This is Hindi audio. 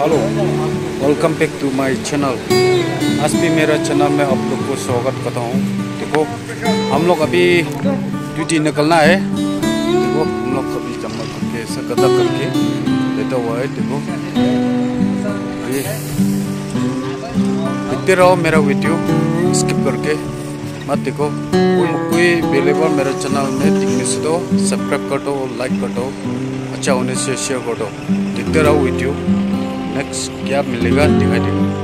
Hello, welcome back to my channel. आज भी मेरा चैनल में आप लोग को स्वागत करता हूँ। देखो, हम लोग अभी ड्यूटी निकलना है। देखो, हम लोग अभी जमा करके ऐसा गदा करके लेता हुआ है। देखो, ये देखते रहो मेरा वीडियो, स्किप करके मत देखो। कोई अवेलेबल मेरे चैनल में दिखने से तो सब्सक्राइब कर दो, लाइक कर दो, अच्छा होने से शेयर कर दो। देखते रहो वीडियो, नेक्स्ट क्या मिलेगा दिखाई देगा।